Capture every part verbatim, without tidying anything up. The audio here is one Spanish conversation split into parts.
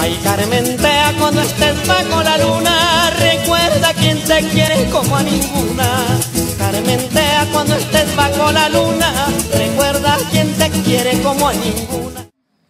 Ay, Carmentea, cuando estés bajo la luna, recuerda quien te quiere como a ninguna. Carmentea, cuando estés bajo la luna, recuerda quien te quiere como a ninguna.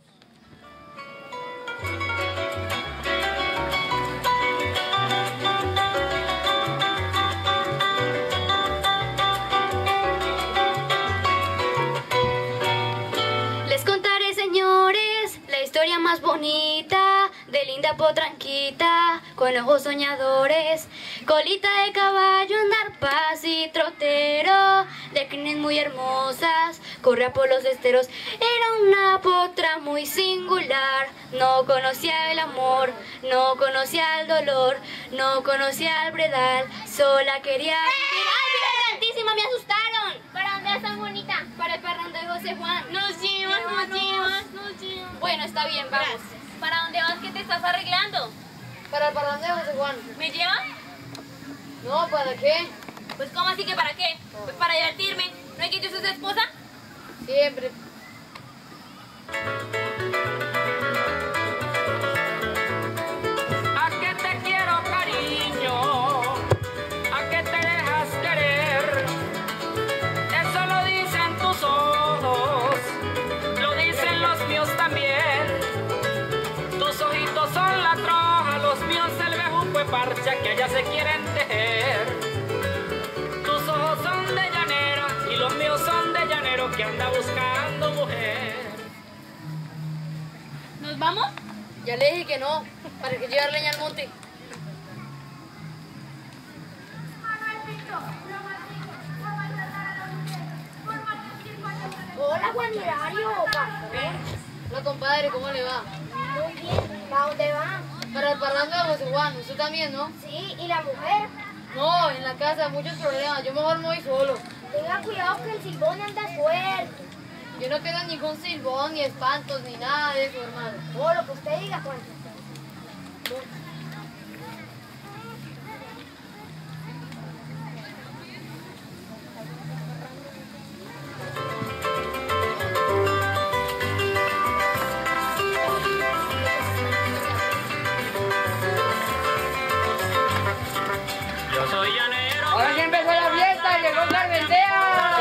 Les contaré, señores, la historia más bonita de linda potranquita con ojos soñadores, colita de caballo, andar paz y trotero, de crines muy hermosas, corría por los esteros. Era una potra muy singular, no conocía el amor, no conocía el dolor, no conocía el bredal, sola quería... ¡Ay, Virgen Santísima, me asustaron! ¿Para dónde vas tan bonita? Para el parrón de José Juan. Nos llevas, nos llevas, nos llevas. Bueno, está bien, vamos. Gracias. ¿Para dónde vas que te estás arreglando? Para el parrón de José Juan. ¿Me llevas? No, ¿para qué? Pues ¿cómo así que para qué? Pues para divertirme. ¿No es que yo soy su esposa? Siempre. ¿A qué te quiero, cariño? ¿A qué te dejas querer? Eso lo dicen tus ojos, lo dicen los míos también. Tus ojitos son la troja, los míos el bejuco y parcha que allá se quieren tejer. Tus ojos son de llanera y los míos son de llanero que anda buscando mujer. ¿Nos vamos? Ya le dije que no, para que llevar leña al monte. Hola, Juan Hilario. Hola, compadre, ¿cómo le va? Muy bien. ¿Para dónde va? Para el parrón de José Juan, usted también, ¿no? Sí, ¿y la mujer? No, en la casa muchos problemas, yo mejor me voy solo. Tenga cuidado que el silbón anda suelto. Yo no tengo ningún silbón, ni espantos, ni nada de eso, hermano. Oh, lo que usted diga, Juan. Yo soy llanero. Ahora sí empezó la fiesta, llegó Carmentea.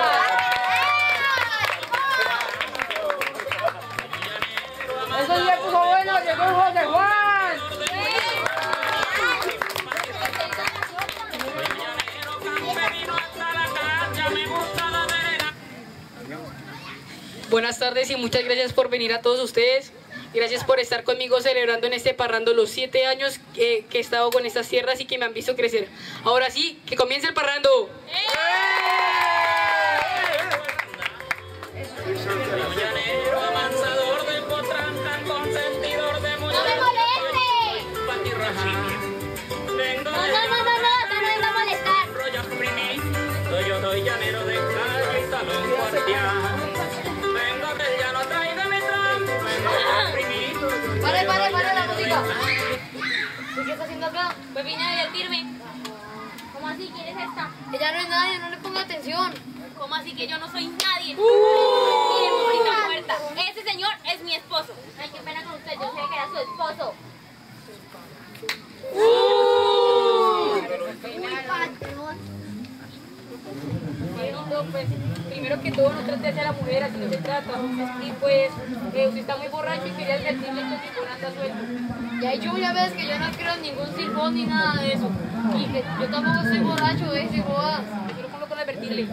Eso ya puso bueno, llegó José Juan. Buenas tardes y muchas gracias por venir a todos ustedes. Gracias por estar conmigo celebrando en este parrando los siete años que, que he estado con estas tierras y que me han visto crecer. Ahora sí, que comience el parrando. Llanero, amansador de potranca, consentidor de mujeres. ¡No me moleste! Vengo No, de no, no, no, no, acá no vengo a molestar. rollos primitos, yo soy llanero de calle y talón guardián. Vengo del llano, traigo mi tronco, vengo de primito. Pare, pare, pare la música. ¿Y qué está haciendo acá? Pues vine a divertirme. ¿Cómo así? ¿Quién es esta? Ella no es nadie, no le ponga atención. ¿Cómo así que yo no soy nadie? Miren, morita muerta. Ese señor es mi esposo. Ay, qué pena con usted, yo sé que era su esposo. No, pues, primero que todo, no trate hacia la mujer, así no se trata. Y pues, eh, usted está muy borracho y quería advertirle que el silbón anda suelto. Ya yo ya ves que yo no creo en ningún silbón ni nada de eso. Y que yo tampoco soy borracho, ¿eh? Soy bodas. Yo lo pongo para advertirle.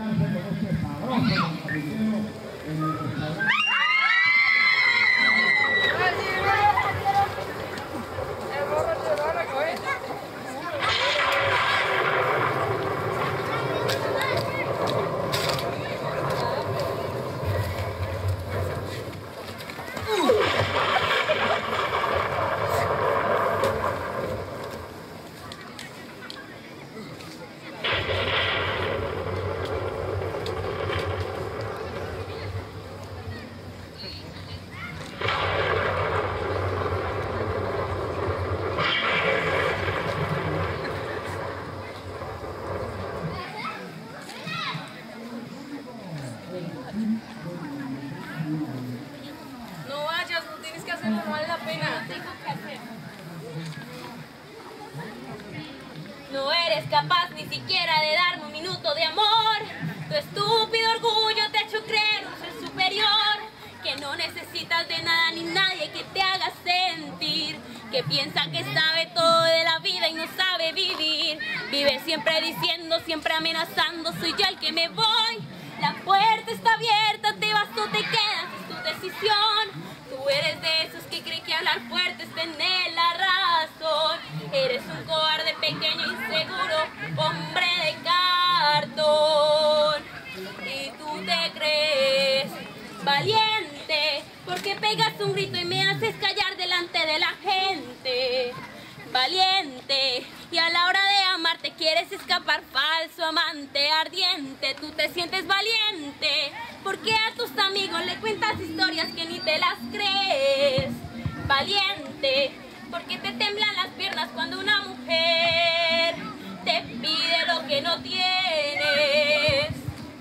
capaz ni siquiera de darme un minuto de amor. Tu estúpido orgullo te ha hecho creer un ser superior, que no necesitas de nada ni nadie que te haga sentir, que piensa que sabe todo de la vida y no sabe vivir. Vive siempre diciendo, siempre amenazando, soy yo el que me voy. La puerta está abierta, te vas o te quedas, es tu decisión. Tú eres de esos que creen que hablar fuerte es tener la razón. Eres un cobarde pequeño, inseguro, hombre de cartón. Y tú te crees valiente porque pegas un grito y me haces callar delante de la gente. Valiente, y a la hora de amarte quieres escapar, falso amante ardiente. Tú te sientes valiente porque a tus amigos le cuentas historias que ni te las crees. Valiente porque te temblan las piernas cuando una mujer te pide lo que no tienes.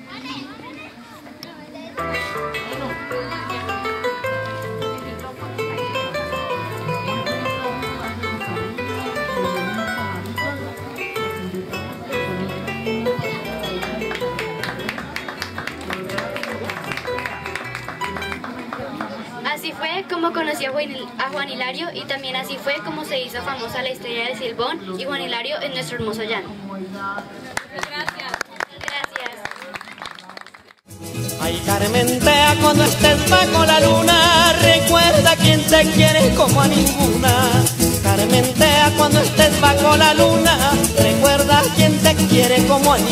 Así fue como conocí a Juan, a Juan Hilario, y también así fue como se hizo famosa la historia de Silbón y Juan Hilario en nuestro hermoso llano. Gracias. Gracias. Ay, Carmentea, cuando estés bajo la luna, recuerda quien te quiere como a ninguna. Carmentea, cuando estés bajo la luna, recuerda quien te quiere como a ninguna.